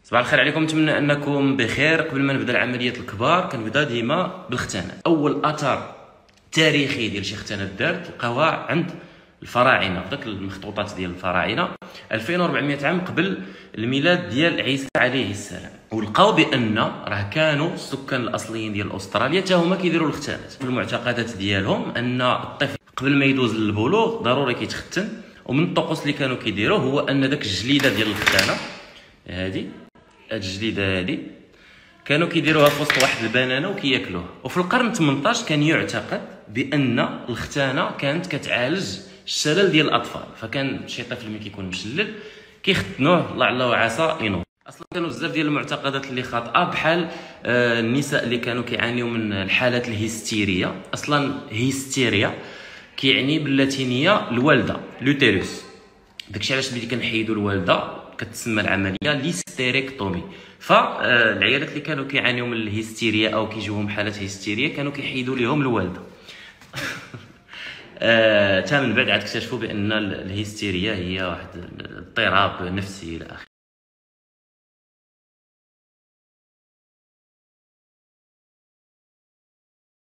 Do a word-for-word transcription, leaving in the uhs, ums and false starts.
صباح الخير عليكم، نتمنى انكم بخير. قبل ما نبدا العمليات الكبار كنبدا ديما بالختانات. اول اثر تاريخي ديال شي ختانات دارت لقاوها عند الفراعنه، داك المخطوطات ديال الفراعنه ألفين وأربعمائة عام قبل الميلاد ديال عيسى عليه السلام، ولقاو بان راه كانوا السكان الاصليين ديال استراليا حتى هما كيديروا الختانات. في المعتقدات ديالهم ان الطفل قبل ما يدوز للبلوغ ضروري كيتختن، ومن الطقوس اللي كانوا كيديروه هو ان داك الجليده ديال الختانه هذه، هاد الجليده هادي كانوا كيديروها في وسط واحد البنانه وكياكلوها. وفي القرن ثمنطاش كان يعتقد بان الختانه كانت كتعالج الشلل ديال الاطفال، فكان شي طفل ملي كيكون مشلل كيختنوه لعل وعسى ينوض. اصلا كانوا بزاف ديال المعتقدات اللي خاطئه، بحال آه النساء اللي كانوا كيعانيوا من الحالات الهستيريه. اصلا هيستيريا كيعني باللاتينيه الوالده، لوتيروس. داكشي علاش ملي كنحيدوا الوالده كتسمى العمليه ليستيريكتومي. فالعيالات اللي كانوا كيعانيوا من الهستيريا او كيجيوهم حالات هستيريا كانوا كيحيدوا ليهم الوالده. آه، تا من بعد عاد اكتشفوا بان الهستيريا هي واحد اضطراب نفسي الى اخره.